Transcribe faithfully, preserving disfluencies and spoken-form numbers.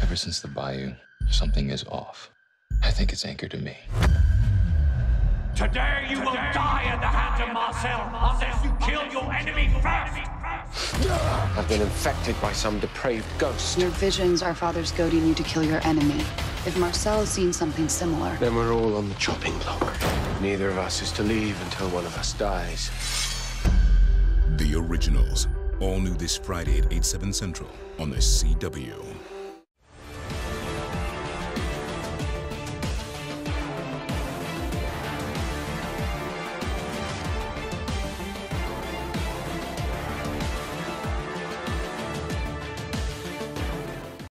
Ever since the bayou, something is off. I think it's anchored to me. Today you will die at the hands of Marcel unless you kill your enemy first! I've been infected by some depraved ghost. Your visions are Father's goading you to kill your enemy. If Marcel has seen something similar, Then we're all on the chopping block. Neither of us is to leave until one of us dies. The Originals. All new this Friday at eight, seven Central on the C W.